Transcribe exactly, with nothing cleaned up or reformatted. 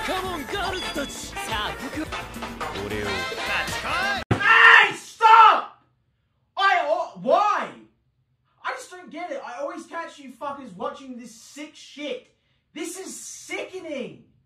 Hey, stop! I, oh, why? I just don't get it. I always catch you fuckers watching this sick shit. This is sickening.